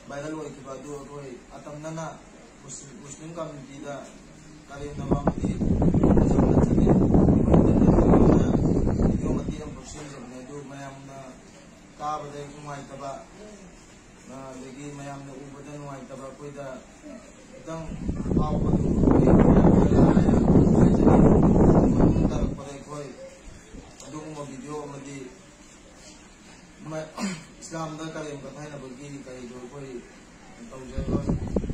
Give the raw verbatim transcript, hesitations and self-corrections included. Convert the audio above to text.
viral होई अतमना Muslim community करें नवामी video मती मैमना ताबद नुब मैमना उबद नुब अखोद खतंग वीडियो इस्लाम करें कथाई कई तौजब